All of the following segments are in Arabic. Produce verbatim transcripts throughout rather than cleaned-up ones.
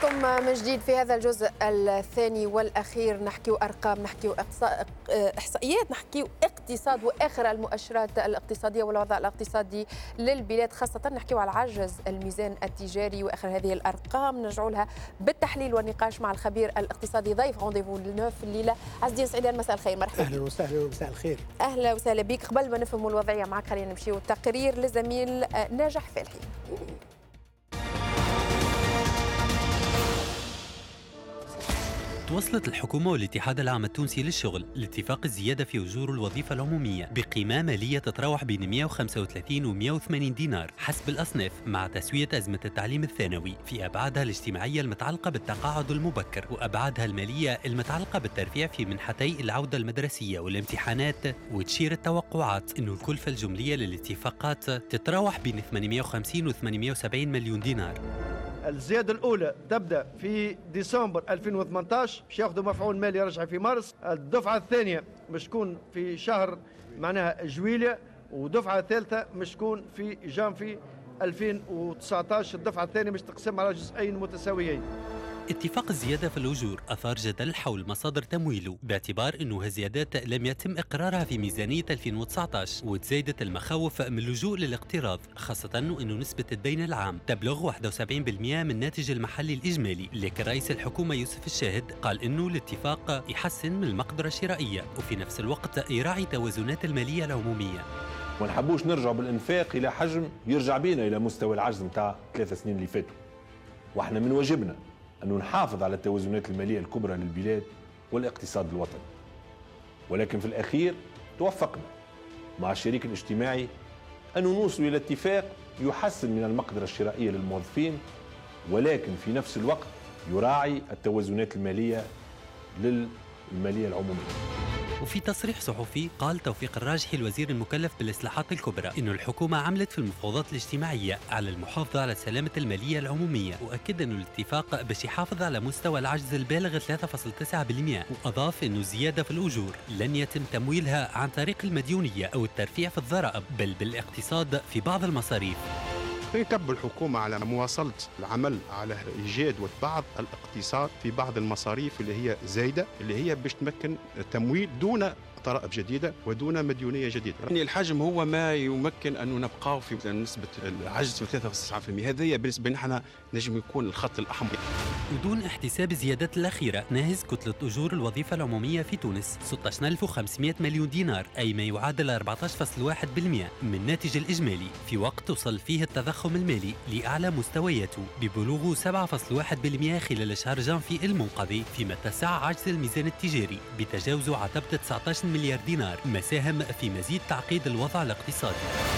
بكم من جديد في هذا الجزء الثاني والأخير. نحكيو أرقام، نحكيو إحصائيات، نحكيو اقتصاد وآخر المؤشرات الاقتصادية والوضع الاقتصادي للبلاد، خاصة نحكيو على عجز الميزان التجاري وآخر هذه الأرقام. نرجعوا لها بالتحليل والنقاش مع الخبير الاقتصادي ضيف رونديفو النوف الليلة عز الدين سعيدان. مساء الخير، مرحبا. أهلا وسهلا ومساء الخير. أهلا وسهلا بك. قبل ما نفهموا الوضعية معك خلينا نمشيو التقرير لزميل ناجح فالحي. توصلت الحكومة والاتحاد العام التونسي للشغل لاتفاق الزيادة في أجور الوظيفة العمومية بقيمة مالية تتراوح بين مئة وخمسة وثلاثين و مئة وثمانين دينار حسب الأصناف، مع تسوية أزمة التعليم الثانوي في أبعادها الاجتماعية المتعلقة بالتقاعد المبكر وأبعادها المالية المتعلقة بالترفيع في منحتي العودة المدرسية والامتحانات. وتشير التوقعات أن الكلفة الجملية للاتفاقات تتراوح بين ثمانمئة وخمسين و ثمانمئة وسبعين مليون دينار. الزيادة الأولى تبدأ في ديسمبر ألفين وثمانية عشر باش ياخذوا مفعول مالي يرجع في مارس. الدفعة الثانية مش تكون في شهر معناها جويلية، ودفعة ثالثة مش تكون في جانفي ألفين وتسعة عشر. الدفعة الثانية مش تقسم على جزئين متساويين. اتفاق الزيادة في الأجور أثار جدل حول مصادر تمويله باعتبار أنه هالزيادات لم يتم إقرارها في ميزانية ألفين وتسعة عشر، وتزايدت المخاوف من اللجوء للاقتراض، خاصة أنه نسبة الدين العام تبلغ واحد وسبعين بالمئة من الناتج المحلي الإجمالي. لكن رئيس الحكومة يوسف الشاهد قال أنه الاتفاق يحسن من المقدرة الشرائية وفي نفس الوقت يراعي توازنات المالية العمومية. ما نحبوش نرجع بالإنفاق إلى حجم يرجع بينا إلى مستوى العجز متاع ثلاث سنين اللي فاتوا، وإحنا من واجبنا أنه نحافظ على التوازنات المالية الكبرى للبلاد والاقتصاد الوطني. ولكن في الأخير توفقنا مع الشريك الاجتماعي أن نوصل إلى اتفاق يحسن من المقدرة الشرائية للموظفين، ولكن في نفس الوقت يراعي التوازنات المالية للمالية العمومية. وفي تصريح صحفي قال توفيق الراجحي الوزير المكلف بالإصلاحات الكبرى إنه الحكومة عملت في المفاوضات الاجتماعية على المحافظة على السلامة المالية العمومية، وأكد إنه الاتفاق باش يحافظ على مستوى العجز البالغ ثلاثة فاصلة تسعة بالمئة، وأضاف إنه الزيادة في الأجور لن يتم تمويلها عن طريق المديونية أو الترفيع في الضرائب، بل بالاقتصاد في بعض المصاريف. تكب الحكومة على مواصلة العمل على إيجاد بعض الاقتصاد في بعض المصاريف اللي هي زايدة، اللي هي باش تمكن التمويل دون ضرائب جديدة ودون مديونية جديدة. يعني الحجم هو ما يمكن أن نبقى في نسبة العجز في ثلاثة فاصلة تسعة بالمئة. هذه بالنسبة لنا نجم يكون الخط الأحمر. ودون احتساب الزيادات الأخيرة ناهز كتلة أجور الوظيفة العمومية في تونس ستة عشر ألف وخمسمئة مليون دينار، أي ما يعادل أربعة عشر فاصلة واحد بالمئة من الناتج الإجمالي، في وقت وصل فيه التضخم المالي لأعلى مستوياته ببلوغ سبعة فاصلة واحد بالمئة خلال شهر جانفي المنقضي، فيما اتسع عجز الميزان التجاري بتجاوز عتبة تسعة عشر مليار دينار، ما ساهم في مزيد تعقيد الوضع الاقتصادي.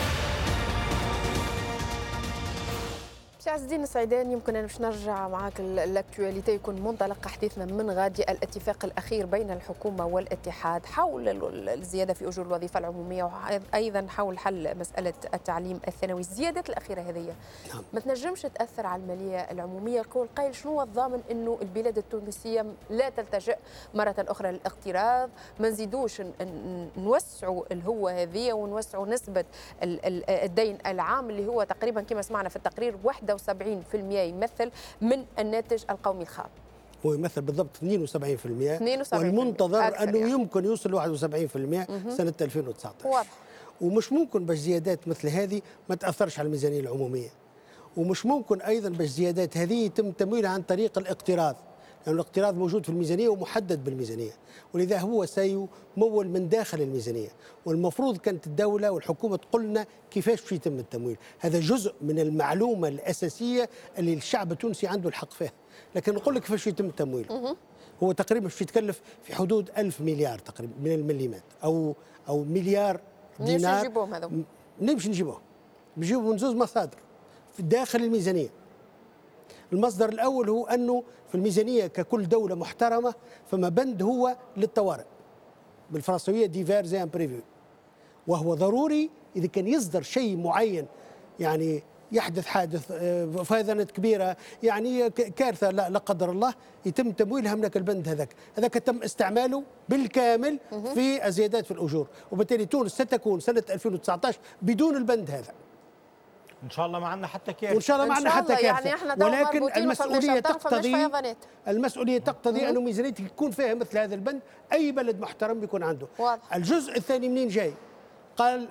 عز الدين سعيدان، يمكن أن باش نرجع معك الاكتواليتي يكون منطلق حديثنا من غادي الاتفاق الأخير بين الحكومة والاتحاد حول الزيادة في أجور الوظيفة العمومية وأيضا حول حل مسألة التعليم الثانوي. الزيادات الأخيرة هذه ما تنجمش تأثر على المالية العمومية. القول قايل شنو هو الضامن أنه البلاد التونسية لا تلتجئ مرة أخرى للاقتراض، ما نزيدوش نوسعوا الهوة هذه ونوسعوا نسبة الدين العام اللي هو تقريبا كما سمعنا في التقرير واحد وسبعين بالمئة يمثل من الناتج القومي الخام. هو يمثل بالضبط اثنين وسبعين بالمئة، والمنتظر أنه يعني يمكن يوصل واحد وسبعين بالمئة سنة ألفين وتسعة عشر. واضح. ومش ممكن باش زيادات مثل هذه ما تأثرش على الميزانية العمومية، ومش ممكن أيضا باش زيادات هذه يتم تمويلها عن طريق الاقتراض، لأن يعني الاقتراض موجود في الميزانية ومحدد بالميزانية، ولذا هو سيمول من داخل الميزانية، والمفروض كانت الدولة والحكومة تقول لنا كيفاش باش يتم التمويل. هذا جزء من المعلومة الأساسية اللي الشعب التونسي عنده الحق فيها، لكن نقول لك كيفاش يتم التمويل. هو تقريبا باش يتكلف في حدود ألف مليار تقريبا من المليمات، أو أو مليار دينار. نمشي نجيبوهم هذو؟ نمشي نجيبوهم، نجيبوهم من زوج مصادر في داخل الميزانية. المصدر الأول هو أنه في الميزانية ككل دولة محترمة فما بند هو للطوارئ، بالفرنسوية ديفير اي امبريفو، وهو ضروري إذا كان يصدر شيء معين، يعني يحدث حادث فيضانات كبيرة، يعني كارثة لا, لا قدر الله، يتم تمويلها من البند هذاك. هذاك تم استعماله بالكامل في الزيادات في الأجور، وبالتالي تونس ستكون سنة ألفين وتسعة عشر بدون البند هذا. ان شاء الله ما عندنا حتى كارثه، وان شاء الله ما عندنا حتى كارثه، يعني احنا ولكن المسؤوليه تقتضي المسؤوليه تقتضي انه ميزانيتك يكون فيها مثل هذا البند. اي بلد محترم بيكون عنده. واضح. الجزء الثاني منين جاي؟ قال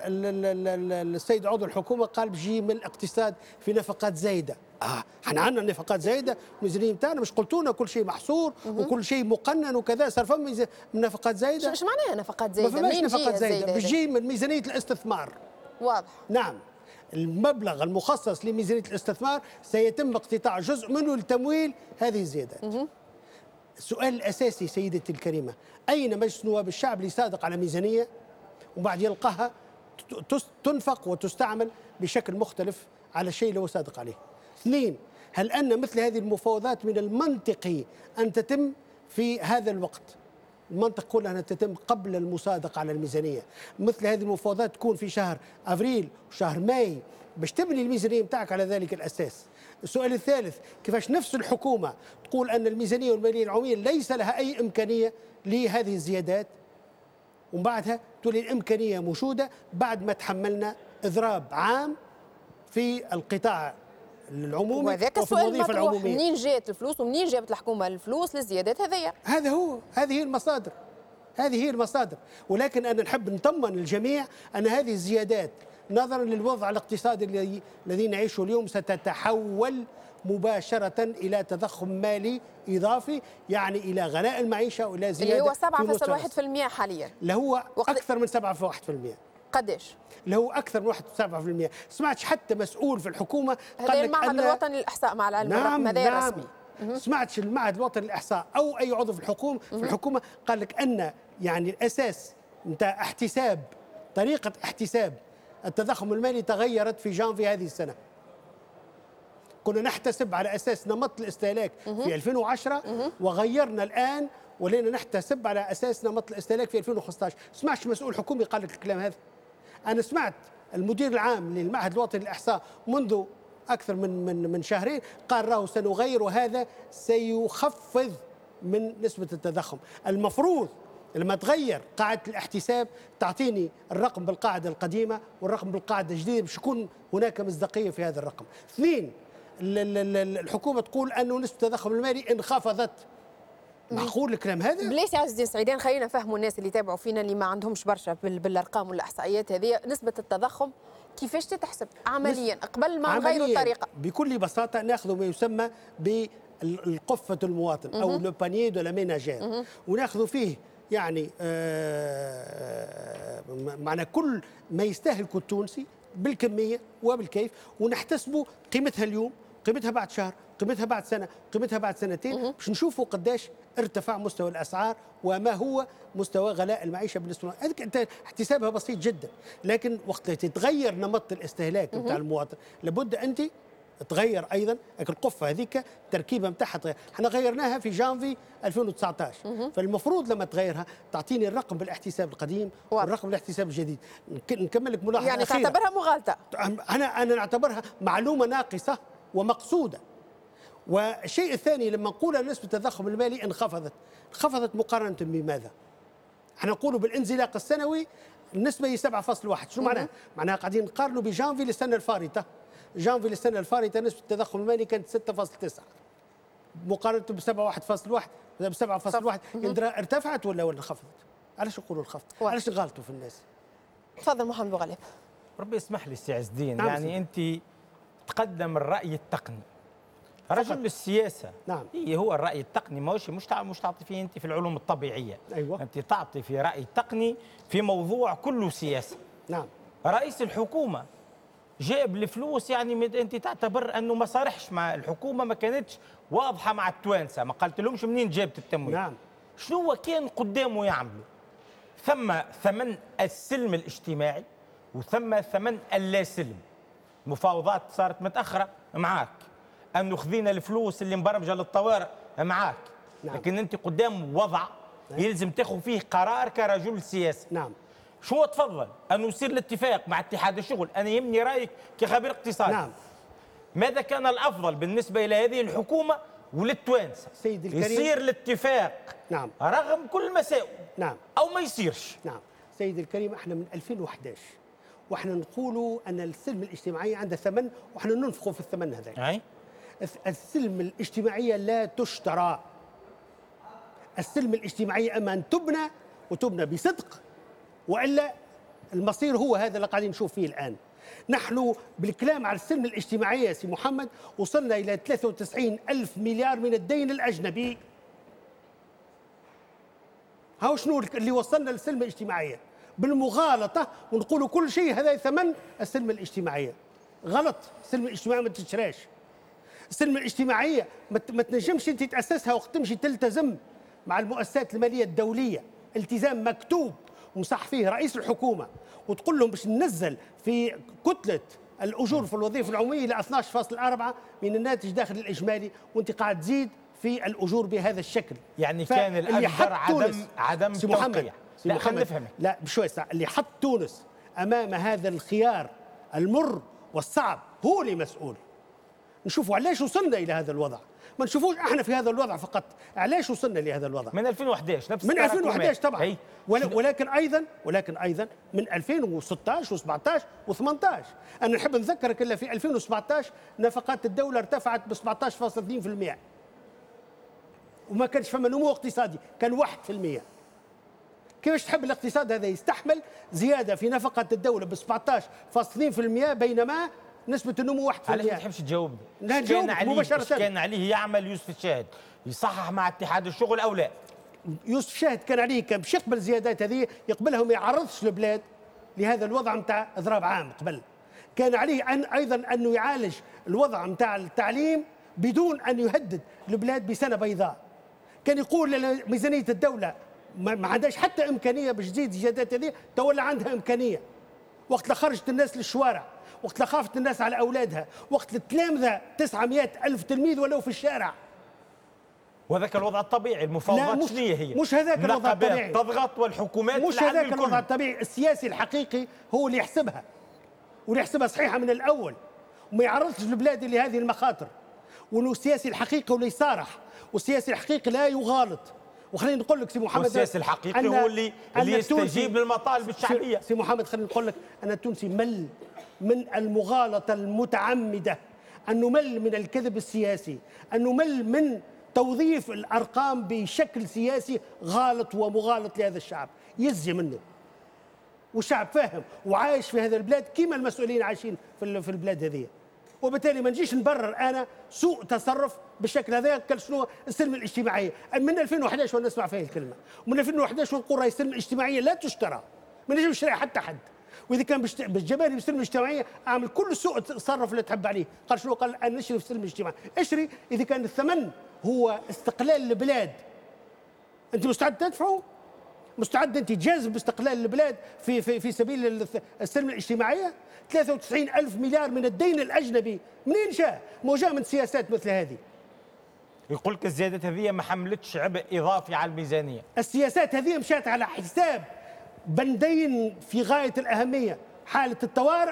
السيد عضو الحكومه قال بيجي من الاقتصاد في نفقات زايده. اه احنا عندنا نفقات زايده، الميزانيه بتاعنا مش قلتونا كل شيء محصور وكل شيء مقنن وكذا، صار فما نفقات زايده. ايش معناها نفقات زايده؟ ما فماش نفقات زايده، بيجي من ميزانيه الاستثمار. واضح. نعم. المبلغ المخصص لميزانيه الاستثمار سيتم اقتطاع جزء منه لتمويل هذه الزيادات. السؤال الاساسي سيدتي الكريمه، اين مجلس نواب الشعب اللي صادق على ميزانيه وبعد يلقاها تنفق وتستعمل بشكل مختلف على الشيء اللي هو صادق عليه؟ اثنين، هل أن مثل هذه المفاوضات من المنطقي أن تتم في هذا الوقت؟ المنطق يقول أنها تتم قبل المصادقة على الميزانية. مثل هذه المفاوضات تكون في شهر أبريل وشهر ماي باش تبني الميزانية بتاعك على ذلك الأساس. السؤال الثالث، كيفاش نفس الحكومة تقول أن الميزانية والمالية العمومية ليس لها أي إمكانية لهذه الزيادات، ومن بعدها تقول الإمكانية موجودة بعد ما تحملنا إضراب عام في القطاع العمومي وهذاك وفي السؤال الوظيفة العمومية. منين جات الفلوس ومنين جابت الحكومة الفلوس للزيادات هذيا؟ هذا هو، هذه هي المصادر، هذه هي المصادر. ولكن أنا نحب نطمن الجميع أن هذه الزيادات نظرا للوضع الاقتصادي الذي الذي نعيشه اليوم ستتحول مباشرة إلى تضخم مالي إضافي، يعني إلى غلاء المعيشة وإلى زيادة اللي هو سبعة فاصلة واحد بالمئة حاليا، اللي هو أكثر من سبعة فاصلة واحد بالمئة. قديش؟ اللي هو أكثر من سبعة بالمئة. سمعتش حتى مسؤول في الحكومة قال لك المعهد أن الوطني للإحصاء مع العلم نعم هذا نعم رسمي. سمعتش المعهد الوطني للإحصاء أو أي عضو في الحكومة في الحكومة قال لك أن يعني الأساس نتاع احتساب طريقة احتساب التضخم المالي تغيرت في جانفي هذه السنة. كنا نحتسب على أساس نمط الاستهلاك في ألفين وعشرة وغيرنا الآن ولينا نحتسب على أساس نمط الاستهلاك في ألفين وخمسة عشر. سمعتش مسؤول حكومي قال لك الكلام هذا. أنا سمعت المدير العام للمعهد الوطني للإحصاء منذ أكثر من من من شهرين قال راهو سنغير وهذا سيخفض من نسبة التضخم. المفروض لما تغير قاعدة الاحتساب تعطيني الرقم بالقاعدة القديمة والرقم بالقاعدة الجديدة باش يكون هناك مصداقية في هذا الرقم. اثنين، الحكومة تقول أنه نسبة التضخم المالي انخفضت. معقول الكلام هذا؟ بليس يا عزيز سعيدان، خلينا نفهموا الناس اللي يتابعوا فينا اللي ما عندهمش برشا بالارقام والاحصائيات هذه. نسبه التضخم كيفاش تتحسب عمليا قبل ما نغيروا الطريقه؟ بكل بساطه ناخذ ما يسمى بالقفه المواطن او لو بانيي دو لا ميناجير، وناخذ فيه يعني آه معنى كل ما يستهلكه التونسي بالكميه وبالكيف، ونحتسبوا قيمتها اليوم، قيمتها بعد شهر، قيمتها بعد سنه، قيمتها بعد سنتين، باش نشوفوا قداش ارتفع مستوى الاسعار وما هو مستوى غلاء المعيشه بالنسبه لنا. هذيك انت احتسابها بسيط جدا، لكن وقت تتغير نمط الاستهلاك نتاع المواطن لابد انت تغير ايضا القفه هذيك التركيبه نتاعها تغير. احنا غيرناها في جانفي ألفين وتسعة عشر، فالمفروض لما تغيرها تعطيني الرقم بالاحتساب القديم والرقم بالاحتساب الجديد. نكمل لك ملاحظه يعني أخيرة. تعتبرها مغالطه؟ انا انا نعتبرها معلومه ناقصه ومقصوده. والشيء الثاني لما نقول نسبة التضخم المالي انخفضت، انخفضت مقارنة بماذا؟ احنا نقولوا بالانزلاق السنوي النسبة هي سبعة فاصلة واحد، شو معناها؟ معناها قاعدين نقارنوا بجانفي للسنة الفارطة. جانفي للسنة الفارطة نسبة التضخم المالي كانت ستة فاصلة تسعة مقارنة ب سبعة فاصلة واحد ب سبعة فاصلة واحد. ارتفعت ولا ولا انخفضت؟ علاش نقولوا انخفضت؟ علاش نغلطوا في الناس؟ تفضل محمد بوغليب. ربي يسمح لي سي عز الدين، نعم يعني انت تقدم الرأي التقني، رجل السياسة. نعم. إيه هو الرأي التقني، ماهوش مش مش تعطي فيه أنت في العلوم الطبيعية. أيوة. أنت تعطي في رأي تقني في موضوع كله سياسة. نعم. رئيس الحكومة جاب الفلوس، يعني أنت تعتبر أنه ما صارحش مع الحكومة، ما كانتش واضحة مع التوانسة، ما قالت لهمش منين جابت التمويل. نعم. شنو كان قدامه يعملوا؟ ثم ثمن السلم الاجتماعي وثم ثمن اللا سلم. مفاوضات صارت متأخرة معاك، أنه خذينا الفلوس اللي مبرمجة للطوارئ معاك. نعم. لكن أنت قدام وضع نعم. يلزم تاخذ فيه قرار كرجل سياسي. نعم. شو تفضل أنه يصير الاتفاق مع اتحاد الشغل؟ أنا يهمني رأيك كخبير اقتصادي. نعم. ماذا كان الأفضل بالنسبة إلى هذه الحكومة وللتوانسة؟ سيدي الكريم، يصير الاتفاق نعم رغم كل مساوئ، نعم، أو ما يصيرش. نعم. سيدي الكريم، احنا من ألفين وأحد عشر واحنا نقولوا ان السلم الاجتماعيه عندها ثمن واحنا ننفقوا في الثمن هذا. اي السلم الاجتماعيه لا تشترى. السلم الاجتماعيه اما ان تبنى وتبنى بصدق، والا المصير هو هذا اللي قاعدين نشوف فيه الان. نحن بالكلام على السلم الاجتماعي سي محمد وصلنا إلى ثلاثة وتسعين ألف مليار من الدين الأجنبي. هاو شنو اللي وصلنا للسلم الاجتماعية بالمغالطة، ونقولوا كل شيء هذا ثمن السلم الاجتماعية. غلط، السلم الاجتماعي ما تشراش. السلم الاجتماعية ما تنجمش انت تأسسها وقت تمشي تلتزم مع المؤسسات المالية الدولية التزام مكتوب ومصح فيه رئيس الحكومة، وتقول لهم باش ننزل في كتلة الأجور في الوظيفة العمومية إلى اثناعش فاصلة أربعة من الناتج الداخلي الإجمالي، وأنت قاعد تزيد في الأجور بهذا الشكل. يعني كان الأكبر عدم عدم التوقيع. لا خلينا نفهم. لا بشوي ساعة. اللي حط تونس أمام هذا الخيار المر والصعب هو اللي مسؤول. نشوفوا علاش وصلنا إلى هذا الوضع، ما نشوفوش احنا في هذا الوضع فقط، علاش وصلنا لهذا الوضع؟ من ألفين وأحد عشر نفس من ألفين وأحد عشر طبعا. ولكن ايضا ولكن ايضا من ألفين وستة عشر وسبعة عشر وثمانية عشر. انا نحب نذكرك الا في ألفين وسبعة عشر نفقات الدوله ارتفعت ب سبعة عشر فاصلة اثنين بالمئة وما كانش فما نمو اقتصادي، كان واحد بالمئة. كيفاش تحب الاقتصاد هذا يستحمل زياده في نفقه الدوله ب سبعة عشر فاصلة اثنين بالمئة بينما نسبة النمو واحد بالمئة؟ علاش ما تحبش تجاوبني؟ لا نجاوبك مباشرة. كان عليه يعمل يوسف الشاهد يصحح مع اتحاد الشغل أو لا؟ يوسف الشاهد كان عليه كان باش يقبل الزيادات هذه، يقبلها وما يعرضش البلاد لهذا الوضع نتاع اضراب عام قبل. كان عليه أن أيضا أنه يعالج الوضع نتاع التعليم بدون أن يهدد البلاد بسنة بيضاء. كان يقول ميزانية الدولة ما عندهاش حتى إمكانية باش تزيد الزيادات هذه، تولى عندها إمكانية. وقت لا خرجت الناس للشوارع، وقت لا خافت الناس على أولادها، وقت التلامذة تسعمائة ألف تلميذ ولو في الشارع. وهذاك الوضع الطبيعي. المفاوضات شنو هي؟ مش هذاك الوضع الطبيعي. تضغط والحكومات مش هذاك الوضع الطبيعي. السياسي الحقيقي هو اللي يحسبها واللي يحسبها صحيحة من الأول وما يعرضش البلاد لهذه المخاطر. وانه السياسي الحقيقي هو اللي يصارح، والسياسي الحقيقي لا يغالط. وخليني نقول لك سي محمد، السياسي الحقيقي هو اللي اللي يستجيب للمطالب الشعبيه. سي محمد خليني نقول لك أن التونسي مل من المغالطة المتعمدة، أن نمل من الكذب السياسي، أن نمل من توظيف الأرقام بشكل سياسي غالط ومغالط لهذا الشعب. يزي منه، والشعب فاهم وعايش في هذا البلاد كيما المسؤولين عايشين في البلاد هذه. وبالتالي ما نجيش نبرر انا سوء تصرف بالشكل هذا. قال شنو السلم الاجتماعيه؟ من ألفين وأحد عشر وانا نسمع فيه الكلمه، ومن ألفين وأحد عشر ونقول راهي السلم الاجتماعيه لا تشترى، ما نجمش نشتريها حتى حد. واذا كان بالجماهير بالسلم الاجتماعيه اعمل كل سوء تصرف اللي تحب عليه. قال شنو؟ قال ان نشري في السلم الاجتماعي. اشري اذا كان الثمن هو استقلال البلاد. انت مستعد تدفعه؟ مستعد انت تجازف باستقلال البلاد في في في سبيل السلم الاجتماعيه؟ ثلاثة وتسعين ألف مليار من الدين الأجنبي منين جاء؟ مو جاء من سياسات مثل هذه. يقول لك الزيادات هذه ما حملتش عبء إضافي على الميزانية. السياسات هذه مشات على حساب بندين في غاية الأهمية، حالة الطوارئ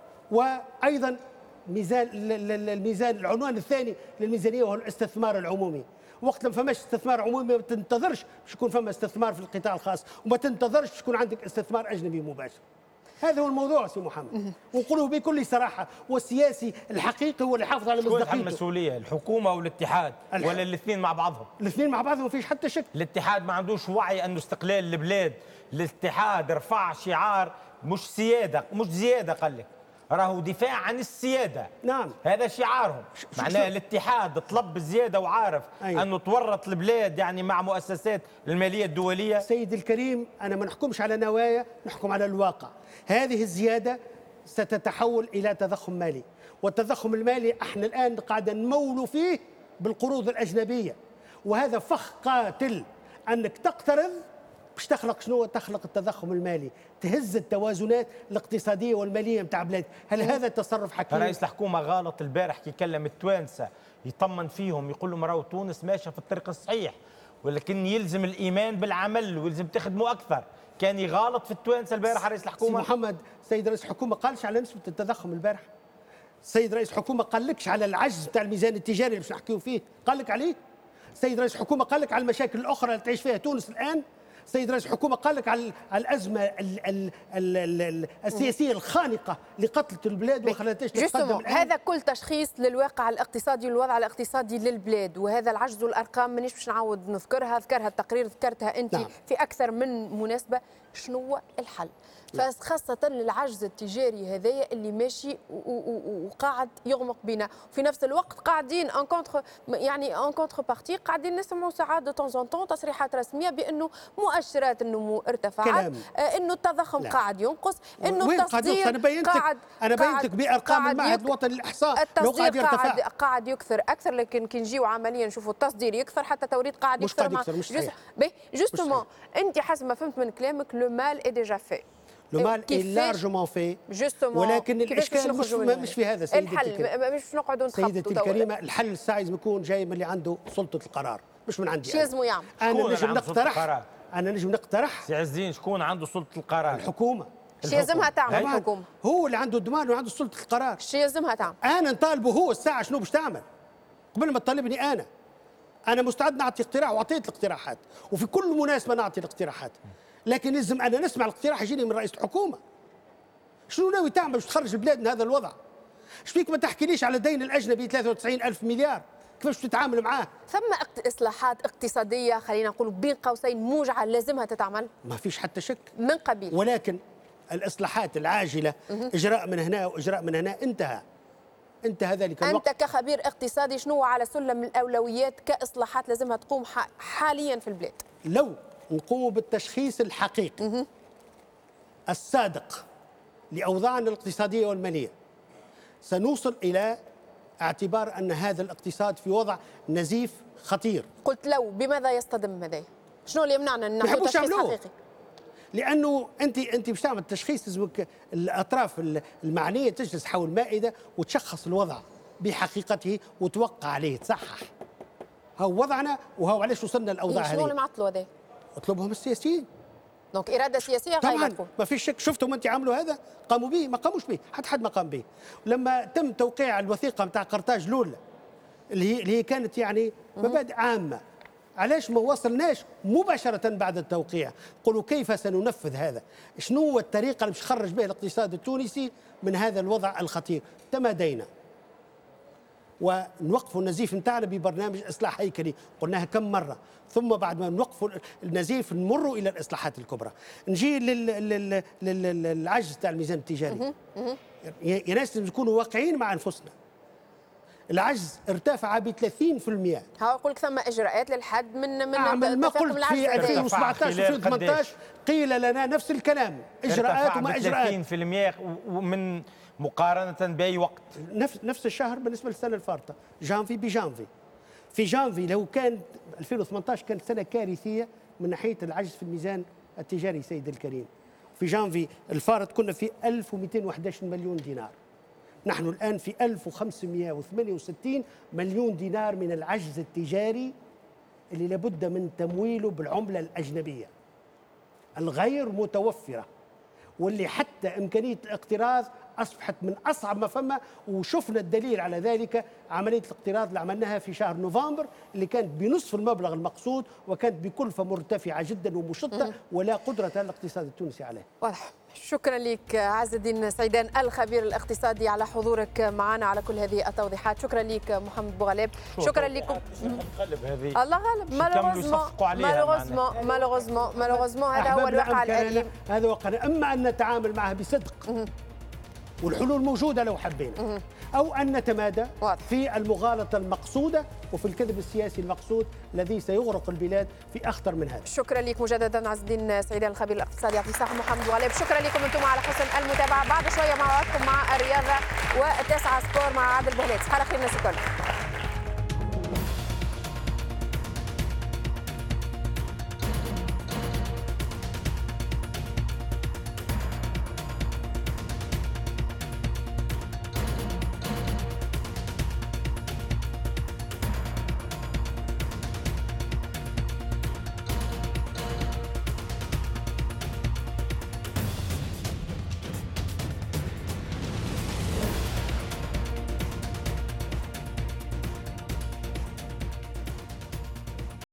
وأيضا ميزان الميزان العنوان الثاني للميزانية وهو الاستثمار العمومي. وقت ما فماش استثمار عمومي ما تنتظرش باش يكون فما استثمار في القطاع الخاص، وما تنتظرش باش يكون عندك استثمار أجنبي مباشر. هذا هو الموضوع سي محمد، ونقوله بكل صراحه. والسياسي الحقيقي هو اللي يحافظ على مصداقيته. شكون المسؤوليه؟ الحكومه والاتحاد الح... ولا الاثنين مع بعضهم؟ الاثنين مع بعضهم ما فيش حتى شك. الاتحاد ما عندوش وعي انه استقلال البلاد. الاتحاد رفع شعار مش سياده مش زياده، قال لك راهو دفاع عن السياده. نعم هذا شعارهم. معناه الاتحاد طلب بالزياده وعارف أيوة. انه تورط البلاد يعني مع مؤسسات الماليه الدوليه. سيدي الكريم انا ما نحكمش على نوايا، نحكم على الواقع. هذه الزياده ستتحول الى تضخم مالي، والتضخم المالي احنا الان قاعد نمول فيه بالقروض الاجنبيه، وهذا فخ قاتل. انك تقترض باش تخلق شنو؟ تخلق التضخم المالي، تهز التوازنات الاقتصاديه والماليه نتاع بلاد. هل هذا تصرف حكيم؟ رئيس الحكومه غلط البارح كي كلم التوانسه يطمن فيهم، يقول لهم راهو تونس ماشيه في الطريق الصحيح، ولكن يلزم الايمان بالعمل ويلزم تخدموا اكثر. كان يغالط في التوانسه البارح رئيس الحكومه. سي محمد، سيد رئيس الحكومه قالش على نسبه التضخم البارح. السيد رئيس الحكومه قال لكش على العجز تاع الميزان التجاري اللي باش نحكيو فيه، قال لك عليه. السيد رئيس الحكومه قال لك على المشاكل الاخرى اللي تعيش فيها تونس الان. سيد رئيس الحكومه قال لك على الازمه ال ال ال ال السياسيه الخانقه اللي قتلت البلاد وما خلتهاش تتقدم. هذا كل تشخيص للواقع الاقتصادي والوضع الاقتصادي للبلاد، وهذا العجز والارقام مانيش باش نعاود نذكرها، ذكرها التقرير، ذكرتها انت نعم. في اكثر من مناسبه. شنو هو الحل؟ فخاصة للعجز التجاري هذايا اللي ماشي وقاعد يغمق بنا، وفي نفس الوقت قاعدين ان كونتر يعني ان كونتر بارتي قاعدين نسمعوا ساعات دو طون زون طون تصريحات رسميه بانه مؤشرات النمو ارتفعت، انه التضخم لا. قاعد ينقص، انه التصدير انا بينتك قاعد انا بينتك بارقام المعهد الوطني للاحصاء، التصدير قاعد قاعد يكثر اكثر، لكن كي نجيو عمليا نشوفوا التصدير يكثر، حتى التوريد قاعد مش يكثر. مش قاعد يكثر مش جوستومون انت حسب ما فهمت من كلامك لو مال اي ديجا في، لو مال اي لارجمون في، ولكن الاشكال مش مش في هذا سيدتي الحل. مش نقعدوا نخبطوا سيدتي الكريمه، الحل الساعي لازم يكون جاي من اللي عنده سلطه القرار مش من عندي. شو لازم يعمل؟ انا نجم نقترح انا نجم نقترح سي عز الدين شكون عنده سلطه القرار؟ الحكومه. شو لازمها تعمل الحكومه؟ هو اللي عنده الضمان وعنده سلطه القرار. شو لازمها تعمل؟ انا نطالبه هو الساعه شنو باش تعمل قبل ما تطالبني انا. انا مستعد نعطي اقتراح واعطيت الاقتراحات، وفي كل مناسبه نعطي الاقتراحات، لكن لازم انا نسمع الاقتراح يجيني من رئيس الحكومه. شنو ناوي تعمل باش تخرج البلاد من هذا الوضع؟ ايش فيك ما تحكيليش على الدين الاجنبي ثلاثة وتسعين ألف مليار، كيفاش تتعامل معاه؟ ثم اصلاحات اقتصاديه خلينا نقول بين قوسين موجعه لازمها تتعمل؟ ما فيش حتى شك من قبيل، ولكن الاصلاحات العاجله اجراء من هنا واجراء من هنا انتهى انتهى ذلك الوقت. انت كخبير اقتصادي شنو على سلم الاولويات كاصلاحات لازمها تقوم حاليا في البلاد؟ لو نقوم بالتشخيص الحقيقي الصادق لأوضاعنا الاقتصادية والمالية سنوصل إلى اعتبار أن هذا الاقتصاد في وضع نزيف خطير. قلت لو بماذا يصطدم هذا؟ شنو اللي يمنعنا أن نعمل تشخيص حقيقي؟ لأنه أنت أنت باش تعمل تشخيص لازمك الأطراف المعنية تجلس حول مائدة وتشخص الوضع بحقيقته وتوقع عليه تصحح. هو وضعنا وهو علاش وصلنا الأوضاع هذه. شنو اللي معطلوا هذا؟ اطلبهم السياسيين. دونك اراده سياسيه طبعا ما فيش شك. شفتم انت عملوا هذا؟ قاموا به؟ ما قاموش به، حتى حد ما قام به. لما تم توقيع الوثيقه نتاع قرطاج الاولى اللي هي اللي هي كانت يعني مبادئ عامه، علاش ما وصلناش مباشره بعد التوقيع؟ قولوا كيف سننفذ هذا؟ شنو هو الطريقه اللي باش نخرج بها الاقتصاد التونسي من هذا الوضع الخطير؟ تمادينا ونوقفوا النزيف نتاعنا ببرنامج اصلاح هيكلي، قلناها كم مره، ثم بعد ما نوقفوا النزيف نمروا الى الاصلاحات الكبرى. نجي للعجز تاع الميزان التجاري. يا ناس لازم نكونوا واقعيين مع انفسنا. العجز ارتفع ب ثلاثين بالمئة. ها اقول لك ثم اجراءات للحد من من أعمل ما قلت في ألفين وسبعطاش وألفين وثمانطاش قيل لنا نفس الكلام، اجراءات وما اجراءات. ثلاثين بالمئة ومن مقارنة بأي وقت؟ نفس نفس الشهر بالنسبة للسنة الفارطة، جانفي بجانفي. في جانفي لو كان ألفين وثمانطاش كانت سنة كارثية من ناحية العجز في الميزان التجاري سيد الكريم. في جانفي الفارط كنا في ألف ومئتين وأحد عشر مليون دينار. نحن الآن في ألف وخمسمئة وثمانية وستين مليون دينار من العجز التجاري اللي لابد من تمويله بالعملة الأجنبية الغير متوفرة، واللي حتى إمكانية الاقتراض أصبحت من أصعب ما فما. وشفنا الدليل على ذلك عملية الاقتراض اللي عملناها في شهر نوفمبر اللي كانت بنصف المبلغ المقصود وكانت بكلفة مرتفعة جدا ومشطة ولا قدرة الاقتصاد التونسي عليه. واضح. شكرا لك عز الدين سعيدان الخبير الاقتصادي على حضورك معنا على كل هذه التوضيحات. شكرا لك محمد بوغلاب. شكرا لكم. الله غالب. مالوغوزمون مالوغوزمون مالوغوزمون هذا هو الواقع الأليم. هذا واقعنا، اما ان نتعامل معها بصدق والحلول موجودة لو حبينا، أو أن نتمادى في المغالطة المقصودة وفي الكذب السياسي المقصود الذي سيغرق البلاد في أخطر من هذا. شكرا لك مجددا عز الدين سعيدان الخبير الاقتصادي. يعطيك الصحة محمد بوغلاب. شكرا لكم أنتم على حسن المتابعة. بعد شوية موعدكم مع الرياضة والتاسعة سبور مع عادل بهلات. على خير الناس الكل.